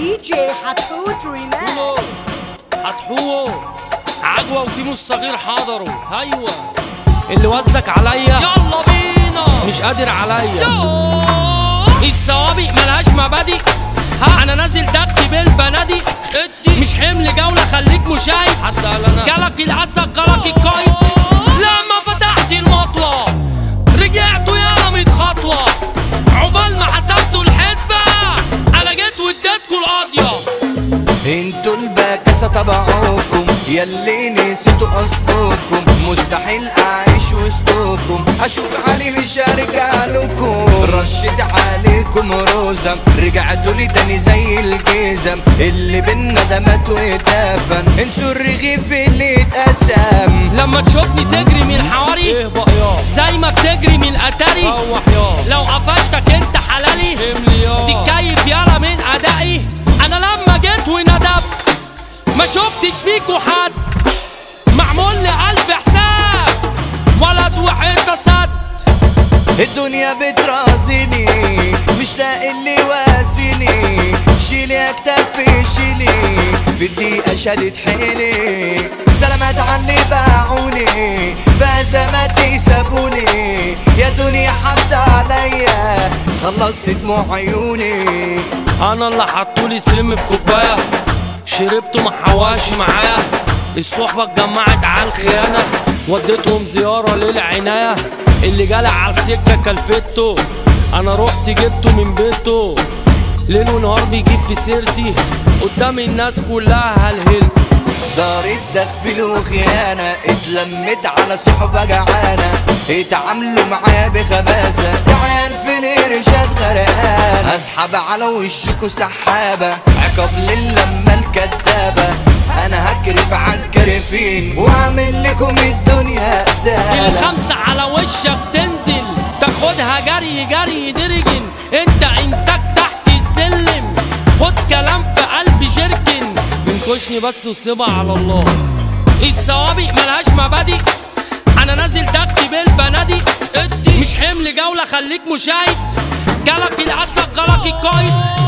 دي جي حتحوت ريماكس. حتحوت عجوة وكيمو الصغير حضروا. ايوه اللي وزك عليا يلا بينا مش قادر عليا. السوابق ملهاش مبادئ. انا نازل دك بالبنادق. مش حمل جولة خليك مشاهد. حتى انا جالك العسل جالك القايد. لما فتحت المطوة رجعتوا يا 100 خطوة. عقبال ما حسبتوا الحسبة انا جيت واديتكوا القاضية. انتوا الباكسة تبعوكم ياللي نسيتوا اصلكم. مستحيل اعيش وسطكم اشوف حالي مش هرجع لكم. رشت عليكم رزم رجعتوا لي تاني زي الجزم. اللي بينا ده مات واتدفن. انسوا الرغيف اللي اتقسم. لما تشوفني تجري من الحواري زي ما بتجري من الاتاري. لو قفشتك انت حلالي تتكيف يالا من ادائي. انا لما جيت وندبت ما شفتش فيكوا حد. معمول لي 1000 حساب ولد وحيطة سد. الدنيا بترازيني مش لاقي اللي واسيني. شيلي يا كتافي شيلي في الدقيقة شدت حيلي. سلامات عني باعوني بأزماتي سابوني. يا دنيا حتى عليا خلصت دموع عيوني. انا اللي حطولي سم في كوبايه شربته محواشي معايا. الصحبه اتجمعت على الخيانه وديتهم زياره للعنايه. اللي جالي على السكه كلفته انا رحت جبته من بيته. ليل ونهار بيجيب في سيرتي قدام الناس كلها هلهلت. دار التغفيل وخيانة اتلمت على صحبة جعانة. اتعاملوا معايا بخباثة جعان في القرشات غرقان. اسحب على وشكوا سحابة عقاب للمة الكدابة. انا هكرف عالكرفين واعمل لكم الدنيا زالة. الخمسة على وشك تنزل تاخدها جري جري درجن. انت انتك تحت السلم خد كلام في قلبي جركن. منكشني بس وسيبها على الله. السوابق ملهاش مبادئ. انا نازل دك بالبنادق. مش حمل جولة خليك مشاهد. جالك العسل جالك القايد.